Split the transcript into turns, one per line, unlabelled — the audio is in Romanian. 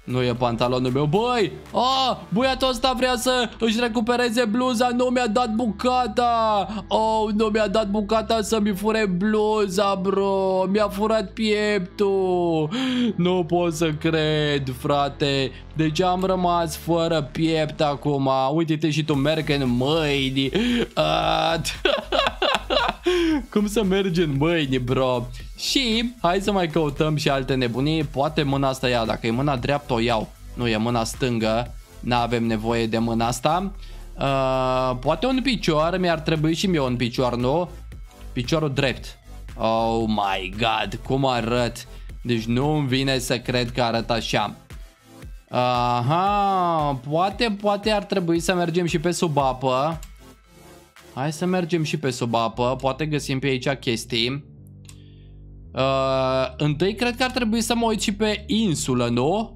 Nu e pantalonul meu. Băi, băiatul ăsta vrea să își recupereze bluza. Nu mi-a dat bucata. Nu mi-a dat bucata să-mi fure bluza, bro. Mi-a furat pieptul. Nu pot să cred, frate. Deci am rămas fără piept acum. Uite-te și tu, merg în mâini. Cum să mergi în mâini, bro? Și hai să mai căutăm și alte nebunii. Poate mâna asta ia. Dacă e mâna dreaptă o iau. Nu, e mâna stângă. N-avem nevoie de mâna asta. Poate un picior. Mi-ar trebui și mie un picior, nu? Piciorul drept. Oh my god, cum arăt. Deci nu îmi vine să cred că arăt așa. Aha, poate ar trebui să mergem și pe sub apă. Hai să mergem și pe sub apă. Poate găsim pe aici chestii. Întâi cred că ar trebui să mă uit și pe insulă, nu?